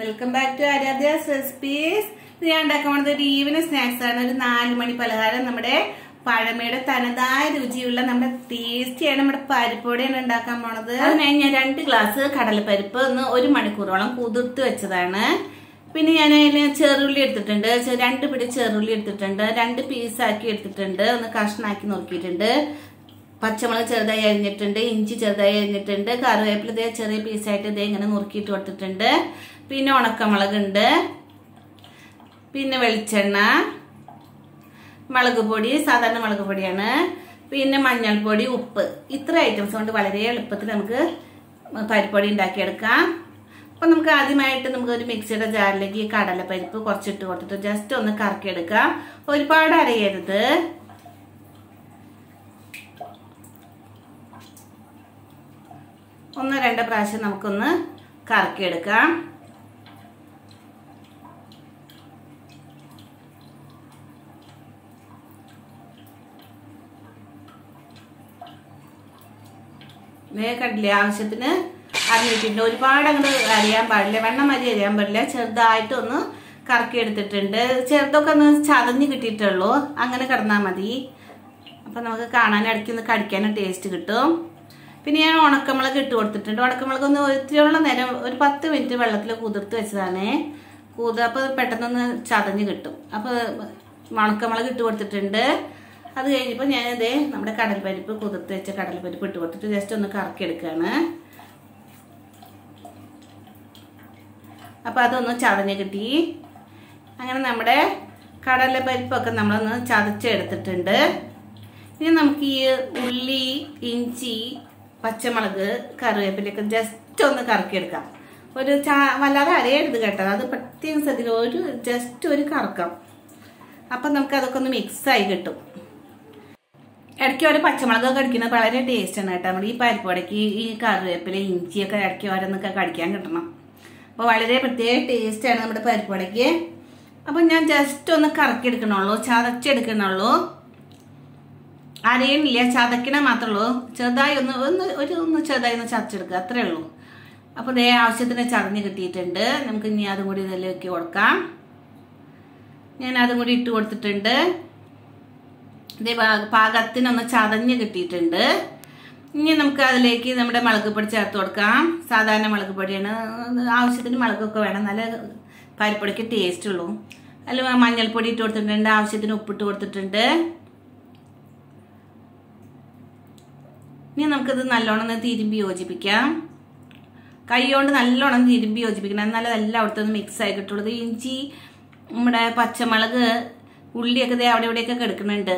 Welcome back to Aaradhya's recipes. ഇത് ഞാൻ ഉണ്ടാക്കാൻ പോകുന്നത് ഒരു ഈവനിങ് സ്നാക്സ് ആണ്. ഒരു 4 മണി പലഹാരം. നമ്മുടെ പഴമയുടെ തനതായ രുചിയുള്ള നമ്മുടെ ടേസ്റ്റിയാണ് നമ്മുടെ പരിപ്പോടെയാണ് ഉണ്ടാക്കാൻ പോണത്. അതിനായി ഞാൻ 2 ഗ്ലാസ് കടലപ്പരിപ്പ് 1 മണിക്കൂറോളം കുതിർത്ത് വെച്ചതാണ്. പിന്നെ ഞാൻ അതിന് ചെറുള്ളി എടുത്തിട്ടുണ്ട്, 2 പിടി ചെറുള്ളി എടുത്തിട്ടുണ്ട്, 2 പീസാക്കി എടുത്തിട്ടുണ്ട്, ഒന്ന് കഷ്ണാക്കി നോക്കിയിട്ടുണ്ട്. പച്ചമുളക് ചെറുതായി അരിഞ്ഞിട്ടുണ്ട്, ഇഞ്ചി ചെറുതായി അരിഞ്ഞിട്ടുണ്ട്, കറിവേപ്പില ഇതേ ചെറിയ പീസായിട്ട് ഇതേ ഇങ്ങനെ നുറുക്കിയിട്ട് കൊടുത്തിട്ടുണ്ട്. പിന്നെ ഉണക്കമുളക് ഉണ്ട്, പിന്നെ വെളിച്ചെണ്ണ, മുളക് പൊടി, സാധാരണ മുളക് പൊടിയാണ്, പിന്നെ മഞ്ഞൾപ്പൊടി, ഉപ്പ്. ഇത്ര ഐറ്റംസ് കൊണ്ട് വളരെ എളുപ്പത്തിൽ നമുക്ക് പരിപ്പൊടി ഉണ്ടാക്കിയെടുക്കാം. അപ്പൊ നമുക്ക് ആദ്യമായിട്ട് നമുക്ക് ഒരു മിക്സിയുടെ ജാറിലേക്ക് കടലപ്പരിപ്പ് കുറച്ചിട്ട് കൊടുത്തിട്ട് ജസ്റ്റ് ഒന്ന് കറക്കിയെടുക്കാം. ഒരുപാട് അരയരുത്. 1-2 പ്രാവശ്യം നമുക്കൊന്ന് കറക്കിയെടുക്കാം. കണ്ടില്ലേ, ആവശ്യത്തിന് അരിഞ്ഞിട്ടുണ്ട്. ഒരുപാട് അങ്ങോട്ട് അരിയാൻ പാടില്ല, വെണ്ണം അരി അരിയാൻ പാടില്ല. ചെറുതായിട്ടൊന്ന് കറക്കി എടുത്തിട്ടുണ്ട്. ചെറുതൊക്കെ ഒന്ന് ചതഞ്ഞ് കിട്ടിയിട്ടുള്ളൂ, അങ്ങനെ കിടന്നാൽ മതി. അപ്പൊ നമുക്ക് കാണാൻ ഇടയ്ക്ക് ഒന്ന് കടിക്കാനും ടേസ്റ്റ് കിട്ടും. പിന്നെ ഞാൻ ഉണക്കമുളക് ഇട്ട് കൊടുത്തിട്ടുണ്ട്. ഉണക്കമുളക് ഒന്ന് ഒത്തിരിയുള്ള നേരം ഒരു 10 മിനിറ്റ് വെള്ളത്തിൽ കുതിർത്ത് വെച്ചതാണ്. അപ്പോൾ പെട്ടെന്നൊന്ന് ചതഞ്ഞ് കിട്ടും. അപ്പോൾ ഉണക്കമുളക് ഇട്ട് കൊടുത്തിട്ടുണ്ട്. അത് കഴിഞ്ഞപ്പോൾ ഞാനിതേ നമ്മുടെ കടൽപ്പരിപ്പ്, കുതിർത്ത് വെച്ച കടൽപ്പരിപ്പ് ഇട്ട് കൊടുത്തിട്ട് ജസ്റ്റ് ഒന്ന് കറക്കി എടുക്കുകയാണ്. അപ്പോൾ അതൊന്ന് ചതഞ്ഞ് കിട്ടി. അങ്ങനെ നമ്മുടെ കടലപ്പരിപ്പൊക്കെ നമ്മളൊന്ന് ചതച്ചെടുത്തിട്ടുണ്ട്. ഇനി നമുക്ക് ഈ ഉള്ളി, ഇഞ്ചി, പച്ചമുളക്, കറിവേപ്പിലൊക്കെ ജസ്റ്റ് ഒന്ന് കറക്കിയെടുക്കാം. ഒരു വല്ലാതെ അരയരുത് കേട്ടോ, അത് പ്രത്യേകം ശ്രദ്ധിക്കുക. ജസ്റ്റ് ഒരു കറക്കം. അപ്പം നമുക്ക് അതൊക്കെ ഒന്ന് മിക്സായി കിട്ടും. ഇടയ്ക്ക് ഒരു പച്ചമുളകൊക്കെ കടിക്കുന്നത് വളരെ ടേസ്റ്റാണ് കേട്ടോ. നമ്മുടെ ഈ പരിപ്പുവടയ്ക്ക് ഈ കറിവേപ്പില, ഇഞ്ചിയൊക്കെ ഇടയ്ക്ക് ഓരോന്നൊക്കെ കടിക്കാൻ കിട്ടണം. അപ്പോൾ വളരെ പ്രത്യേക ടേസ്റ്റാണ് നമ്മുടെ പരിപ്പുവടയ്ക്ക്. അപ്പം ഞാൻ ജസ്റ്റ് ഒന്ന് കറക്കിയെടുക്കണുള്ളൂ, ചതച്ചെടുക്കണുള്ളൂ. അരയണില്ല, ചതക്കണ മാത്രമേ ഉള്ളൂ. ചെറുതായി ഒന്ന് ചെറുതായി ഒന്ന് ചതച്ചെടുക്കുക, അത്രേ ഉള്ളൂ. അപ്പോൾ ഇതേ ആവശ്യത്തിന് ചതഞ്ഞ് കിട്ടിയിട്ടുണ്ട്. നമുക്ക് ഇനി അതും കൂടി ഇതിലേക്ക് കൊടുക്കാം. ഞാൻ അതും കൂടി ഇട്ട് കൊടുത്തിട്ടുണ്ട്. ഇതേ പാകത്തിനൊന്ന് ചതഞ്ഞ് കിട്ടിയിട്ടുണ്ട്. ഇനി നമുക്ക് അതിലേക്ക് നമ്മുടെ മുളക് പൊടി ചേർത്ത് കൊടുക്കാം. സാധാരണ മുളക് പൊടിയാണ്, ആവശ്യത്തിന് മുളകൊക്കെ വേണം, നല്ല പരിപ്പൊടിക്ക് ടേസ്റ്റ് ഉള്ളൂ. അതിൽ മഞ്ഞൾപ്പൊടി ഇട്ട് കൊടുത്തിട്ടുണ്ട്, ആവശ്യത്തിന് ഉപ്പിട്ട് കൊടുത്തിട്ടുണ്ട്. ഇനി നമുക്കിത് നല്ലോണം തിരുമ്പി യോജിപ്പിക്കാം. കൈ കൊണ്ട് നല്ലോണം തിരുമ്പി യോജിപ്പിക്കണം, എന്നാലും എല്ലാം അവിടുത്തെ ഒന്ന് മിക്സ് ആയി കിട്ടുള്ളത്. ഇഞ്ചി, നമ്മുടെ പച്ചമുളക്, ഉള്ളിയൊക്കെ ഇതേ അവിടെ ഇവിടെയൊക്കെ കിടക്കുന്നുണ്ട്.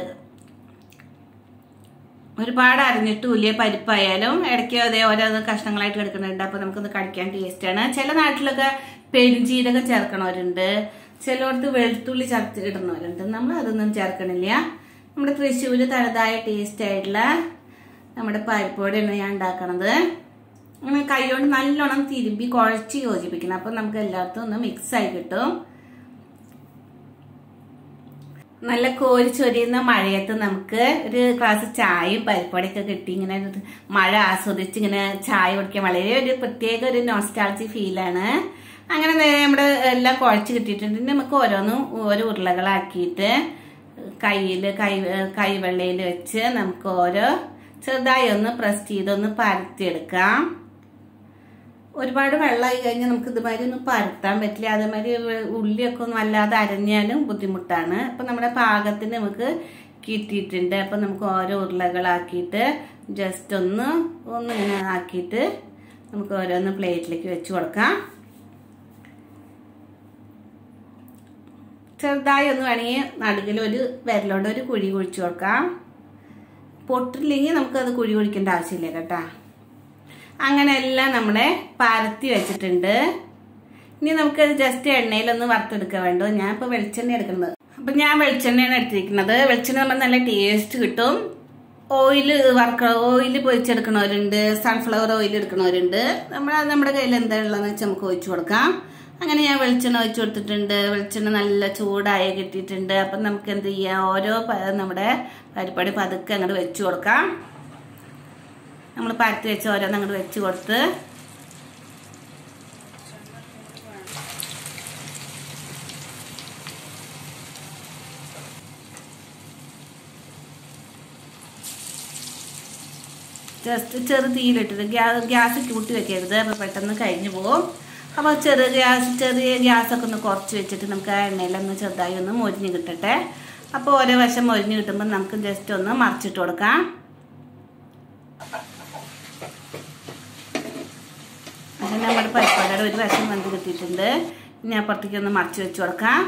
ഒരുപാട് അരിഞ്ഞിട്ടുമില്ല. പരിപ്പായാലും ഇടയ്ക്ക് അതേ ഓരോ കഷ്ണങ്ങളായിട്ട് കിടക്കുന്നുണ്ട്. അപ്പോൾ നമുക്കൊന്ന് കടിക്കാൻ ടേസ്റ്റാണ്. ചില നാട്ടിലൊക്കെ പെരുംജീരകം ചേർക്കണവരുണ്ട്, ചിലയിടത്ത് വെളുത്തുള്ളി ചേർത്ത് ഇടുന്നവരുണ്ട്. നമ്മൾ അതൊന്നും ചേർക്കണില്ല. നമ്മുടെ തൃശ്ശൂര് തനതായ ടേസ്റ്റ് ആയിട്ടുള്ള നമ്മുടെ പരിപ്പോടെയാണ് ഞാൻ ഉണ്ടാക്കണത്. അങ്ങനെ കൈ കൊണ്ട് നല്ലോണം തിരുമ്പി കുഴച്ച് യോജിപ്പിക്കണം. അപ്പം നമുക്ക് എല്ലായിടത്തും ഒന്ന് മിക്സായി കിട്ടും. നല്ല കോരിച്ചൊരിയുന്ന മഴയത്ത് നമുക്ക് ഒരു ഗ്ലാസ് ചായയും പരിപ്പോടൊക്കെ കിട്ടി ഇങ്ങനെ മഴ ആസ്വദിച്ച് ഇങ്ങനെ ചായ കുടിക്കാൻ വളരെ ഒരു പ്രത്യേക ഒരു നോസ്റ്റാൾജി ഫീലാണ്. അങ്ങനെ നമ്മുടെ എല്ലാം കുഴച്ച് കിട്ടിയിട്ടുണ്ട്. നമുക്ക് ഓരോന്നും ഓരോ ഉരുളകളാക്കിയിട്ട് കൈവെള്ളയിൽ വെച്ച് നമുക്ക് ഓരോ ചെറുതായി ഒന്ന് പ്രസ് ചെയ്തൊന്ന് പരത്തിയെടുക്കാം. ഒരുപാട് വെള്ളമായി കഴിഞ്ഞാൽ നമുക്ക് ഇതുമാതിരി ഒന്നും പരത്താൻ പറ്റില്ല. അതേമാതിരി ഉള്ളിയൊക്കെ ഒന്നും വല്ലാതെ അരഞ്ഞാലും ബുദ്ധിമുട്ടാണ്. അപ്പം നമ്മുടെ പാകത്തിന് നമുക്ക് കിട്ടിയിട്ടുണ്ട്. അപ്പം നമുക്ക് ഓരോ ഉരുളകളാക്കിയിട്ട് ജസ്റ്റ് ഒന്ന് ഇങ്ങനെ ആക്കിയിട്ട് നമുക്ക് ഓരോന്ന് പ്ലേറ്റിലേക്ക് വെച്ച് കൊടുക്കാം. ചെറുതായി ഒന്ന് വേണമെങ്കിൽ നടുകിൽ ഒരു വിരലോടെ ഒരു കുഴി കുഴിച്ചു കൊടുക്കാം. പൊട്ടില്ലെങ്കിൽ നമുക്കത് കുഴി കുഴിക്കേണ്ട ആവശ്യമില്ല കേട്ടോ. അങ്ങനെ എല്ലാം നമ്മളെ പരത്തി വെച്ചിട്ടുണ്ട്. ഇനി നമുക്കത് ജസ്റ്റ് എണ്ണയിലൊന്ന് വറുത്തെടുക്കാൻ വേണ്ടോ. ഞാൻ ഇപ്പോൾ വെളിച്ചെണ്ണ എടുക്കുന്നത്. അപ്പം ഞാൻ വെളിച്ചെണ്ണയാണ് എടുത്തിരിക്കുന്നത്. വെളിച്ചെണ്ണ നമ്മൾ നല്ല ടേസ്റ്റ് കിട്ടും. ഓയിൽ പൊരിച്ചെടുക്കണവരുണ്ട്, സൺഫ്ലവർ ഓയിൽ എടുക്കണവരുണ്ട്. നമ്മുടെ കയ്യിൽ എന്താ ഉള്ളതെന്ന് വെച്ചാൽ നമുക്ക് ഒഴിച്ചു കൊടുക്കാം. അങ്ങനെ ഞാൻ വെളിച്ചെണ്ണ ഒഴിച്ചു കൊടുത്തിട്ടുണ്ട്. വെളിച്ചെണ്ണ നല്ല ചൂടായി കിട്ടിയിട്ടുണ്ട്. അപ്പം നമുക്ക് എന്ത് ചെയ്യാം, ഓരോ നമ്മുടെ പരിപ്പടി പതുക്കെ അങ്ങോട്ട് വെച്ച് കൊടുക്കാം. നമ്മൾ പരത്തി വെച്ച് ഓരോന്ന് അങ്ങോട്ട് വെച്ച് കൊടുത്ത് ജസ്റ്റ് ചെറു തീയിലിട്ടിട്ട് ഗ്യാസ് കൂട്ടി വെക്കരുത്, അപ്പോൾ പെട്ടെന്ന് കഴിഞ്ഞു പോകും. അപ്പോൾ ചെറിയ ഗ്യാസൊക്കെ ഒന്ന് കുറച്ച് വെച്ചിട്ട് നമുക്ക് ആ എണ്ണയിലൊന്ന് ചെറുതായി ഒന്ന് മൊരിഞ്ഞ് കിട്ടട്ടെ. അപ്പോൾ ഓരോ വശം മൊരിഞ്ഞ് കിട്ടുമ്പോൾ നമുക്ക് ജസ്റ്റ് ഒന്ന് മറിച്ചിട്ട് കൊടുക്കാം. അങ്ങനെ നമ്മുടെ പരിപ്പുവടയുടെ ഒരു വശം വെന്ത് കിട്ടിയിട്ടുണ്ട്. ഇനി അപ്പുറത്തേക്ക് ഒന്ന് മറിച്ച് വെച്ച് കൊടുക്കാം.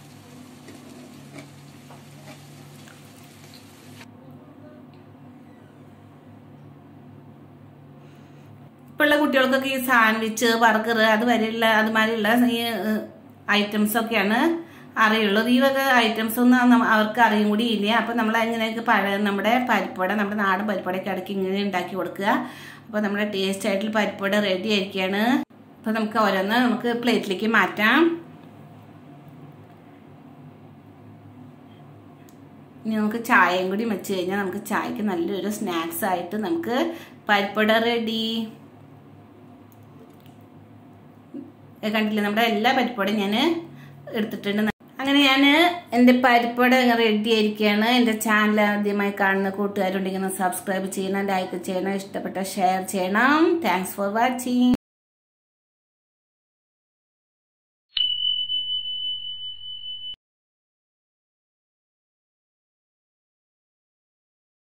ഇപ്പോഴുള്ള കുട്ടികൾക്കൊക്കെ ഈ സാൻഡ്വിച്ച്, ബർഗർ അതുമാതിരിയുള്ള ഈ ഐറ്റംസൊക്കെയാണ് അറിയുള്ളത്. ഈ വക ഐറ്റംസ് ഒന്നും അവർക്ക് അറിയും കൂടി ഇല്ല. അപ്പം നമ്മൾ അങ്ങനെയൊക്കെ നമ്മുടെ പരിപ്പുവട, നമ്മുടെ നാടൻ പരിപ്പുവടയൊക്കെ ഇടയ്ക്ക് ഇങ്ങനെ ഉണ്ടാക്കി കൊടുക്കുക. അപ്പോൾ നമ്മുടെ ടേസ്റ്റ് ആയിട്ടുള്ള പരിപ്പുവട റെഡി ആയിരിക്കുകയാണ്. അപ്പോൾ നമുക്ക് ഓരോന്ന് നമുക്ക് പ്ലേറ്റിലേക്ക് മാറ്റാം. ഇനി നമുക്ക് ചായയും കൂടി വെച്ച് കഴിഞ്ഞാൽ നമുക്ക് ചായക്ക് നല്ലൊരു സ്നാക്സ് ആയിട്ട് നമുക്ക് പരിപ്പുവട റെഡി. കണ്ടില്ലേ, നമ്മുടെ എല്ലാ പരിപ്പുവടയും ഞാൻ എടുത്തിട്ടുണ്ട്. അങ്ങനെ ഞാൻ എൻ്റെ പരിപ്പുവട റെഡി ആയിരിക്കുകയാണ്. എൻ്റെ ചാനൽ ആദ്യമായി കാണുന്ന കൂട്ടുകാരുണ്ടെങ്കിൽ സബ്സ്ക്രൈബ് ചെയ്യണം, ലൈക്ക് ചെയ്യണം, ഇഷ്ടപ്പെട്ട ഷെയർ ചെയ്യണം. Thanks for watching.